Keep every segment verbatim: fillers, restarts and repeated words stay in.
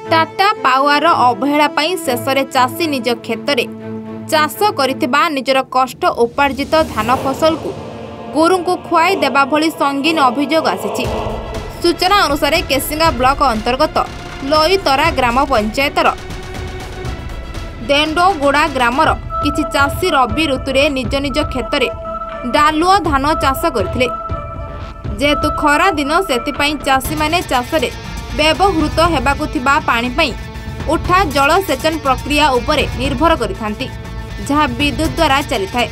Tata power अवहेला शेष में चाषी निज क्षेत्र में चाष कर निजर कष्ट उपार्जित धान फसल को गोरु को खुआई देवा भली संगीन अभियोग आसी। सूचना अनुसार केसिंगा ब्लॉक अंतर्गत लईतरा ग्राम पंचायतर देंडोगोड़ा ग्रामर किछि चाषी रबी ऋतु में निज निज क्षेत्र में डालुआ धान चाष करथिले। जेहेतु खरा दिन से चाषी माने चाष रे व्यवहृत हेबाकु थिबा पानी पई उठा जलसेचन प्रक्रिया उपरे निर्भर करिथांती, जहा विद्युत द्वारा चली थाए।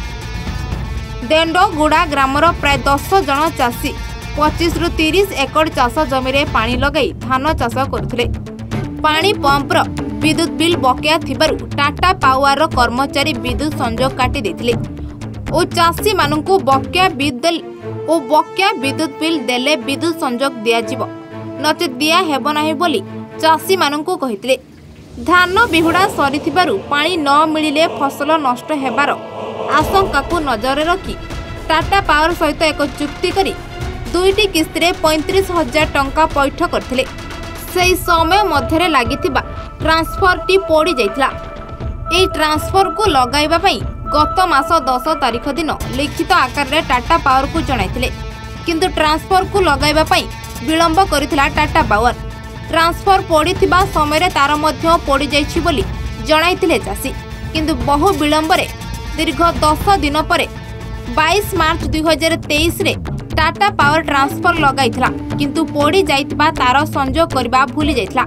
देंडोगुड़ा ग्रामर प्राय दस जन चाषी पच्चीस रु तीस एकड़ चाष जमी रे पानी लगाई धान चाष करथिले। पानी पंपर विद्युत बिल बकेया थिबारु टाटा पावर कर्मचारी विद्युत संजोग काटी देथिले ओ चाषी माननकु बकेया विद्युत ओ बकेया विद्युत बिल देले विद्युत संजोग दिया जिवो, नचे दिया हेबो नाही बोली चाषी माननकु कहितले। धान बिहुड़ा सरीथिबारु पानी न मिलिले फसल नष्ट हेबार आशंका को नजर रखी टाटा पावर सहित एक चुक्ति करी दुईटी किस्ती रे पैंतीस हजार टंका पैठ करथिले। सेही समय मध्यरे लागिथिबा ट्रांसफर टी पोड़ी जाइतला। एई ट्रांसफर को लगाइबा पई गत मास दस तारिख दिन लिखित आकार रे टाटा पावर को जणाइथिले, किंतु ट्रांसफर को लगाइबा पई विलंब करिथिला टाटा पावर। ट्रांसफर पोड़ीथिबा समय रे तार मध्य पोड़ी जाइछि बोली जणाइथिले चाषी, किंतु बहु विलंब रे दीर्घ दस दिन परे बाईस मार्च दुई हजार तेईस रे टाटा पावर ट्रांसफर लगाइथिला, किंतु पोड़ी जाइथिबा तार संजोग करबा भूली जाइथिला।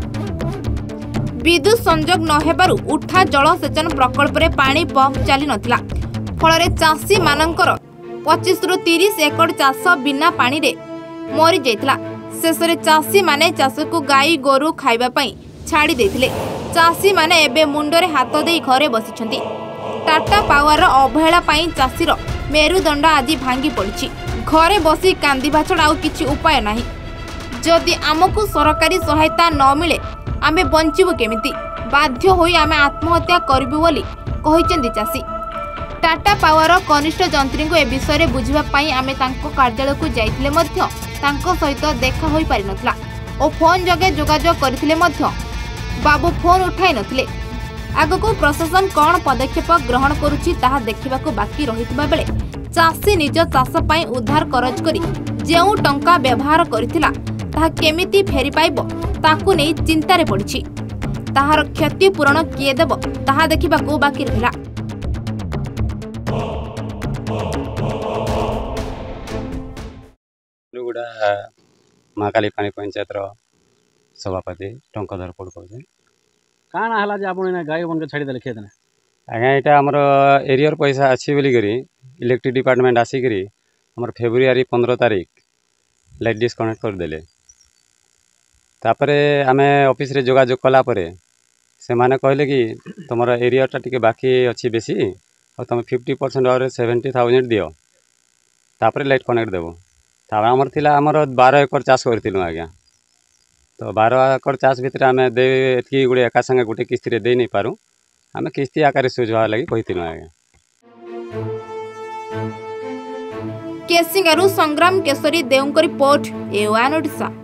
विद्युत संजोग न हेबारु उठा जलसेचन प्रकल्प रे पानी पंप चली नथिला, फल चाषी मानकर पच्चीस रु तीस एकड़ चाष बिना पानी रे मरी जाइथिला। शेष में चाषी माने चाष को गाई गोरु खाइबा पई छाड़ी देथिले। चाषी माने एबे मुंडरे हाथ देई घरे बसिछंती। टाटा पावर अवहेला पई चाषीर मेरुदंड आज भांगी पड़िछि। घरे बसी कांदिबा छड़ा आउ किछि उपाय नाही। जदि आमको सरकारी सहायता न मिले आमे बंचिबु केमिति, बाध्य होई आमे आत्महत्या करबु बोली कहिसेंती चाषी। टाटा पावर कनिष्ठ जंत्री को ए विषय रे बुझिबा पई आमे तांको कार्यालय को जाइथिले मध्य तांको सहित देखा होई पारि नथला ओ फोन जगे जोगाजोग करथिले मध्य बाबू फोन उठाई नथिले। आगको प्रशासन कौन पदक्षेप ग्रहण करुछि ताहा देखिबाको बाकी रहितबा बेले चाषी निज चाष पई उद्धार करज करी जेउ टंका व्यवहार करथिला ताहा केमिति फेरी पाइबो ताकू नै चिंता रे पड़िछि। ताहार क्षति पूरण किए देबो ताहा देखिबाको बाकी रहिला। महाकाली पानी पंचायत सभापति टंकधर पड़ कहे काण हला जे आपण गाय बन के छाड़ी देले खेत ने आज्ञा यहाँ आमर एरियर पैसा अच्छी बोलिकी इलेक्ट्रिक डिपार्टमेंट आसिक आमर फेब्रुआरी पंद्रह तारीख लाइट डिस्कनेक्ट करदे। तापरे आमे ऑफिस रे जोगाजोग कला परे से माने कहले कि तुम एरियाटा टिके बाकी अच्छी बेसी और तुम फिफ्टी परसेंट और सेवेन्टी थाउजेंड दियो तापरे लाइट कनेक्ट देव। तापर आमर थिला आमर बारह एकड़ चाष करथिलु आज्ञा, तो बारह एकड़ चाष भितर आमे दे एतकी गुडे एका संगे गुटे किस्ती रे दे नै पारू, आमे किस्ती आकार सुझवा लगी कहिथिलु आज्ञा। केसिंगारू संग्राम केशरी देउंक रिपोर्ट ए वन ओडिशा।